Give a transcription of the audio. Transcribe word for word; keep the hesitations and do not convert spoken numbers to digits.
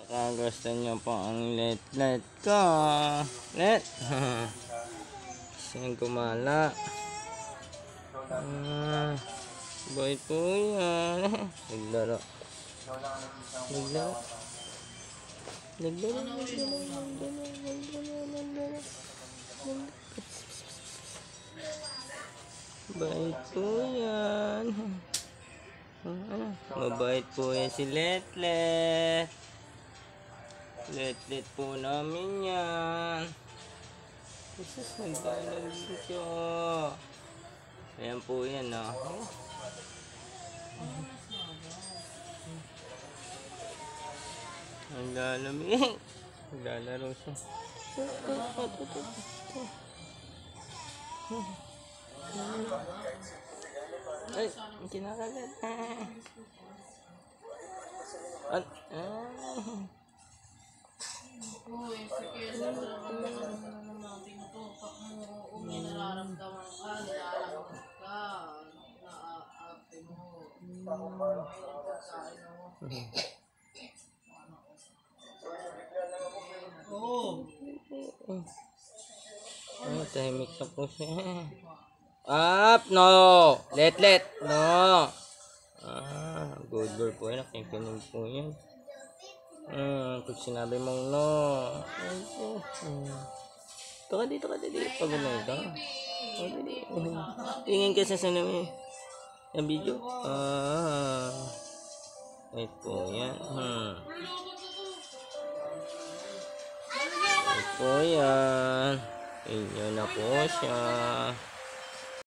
Baka gusto nyo po ang let-let ko. Let. Siyang gumala. Ah, boy po yan. Naglaro. Naglaro. Naglaro. Naglaro. Naglaro. Bait po yan. Ah, mabait po yan si Let-let. Let-let po namin yan. Jesus, nagdalag dito. Ayan po yan, no? Naglalamig. Naglalaro siya. Ay, kinakagat. At, ah. Uy, sige, nararamdaman natin ito. Pag mo, kung may nararamdaman ka, nilalamig ka, naaarte mo. May nagpagkain mo. Oo. Ay, tahimik na po siya. Up! No! Let-let! No! Ah, good girl po yan. Nakikinig po yan. Hmm, pag sinabi mong no. Ay, oh. Hmm. Ito ka dito ka dito. Pag ano ito. Oh, dito. Tingin ka sa sanamin. Yung video. Ah. Ito yan. Hmm. Ito yan. Inyo na po siya.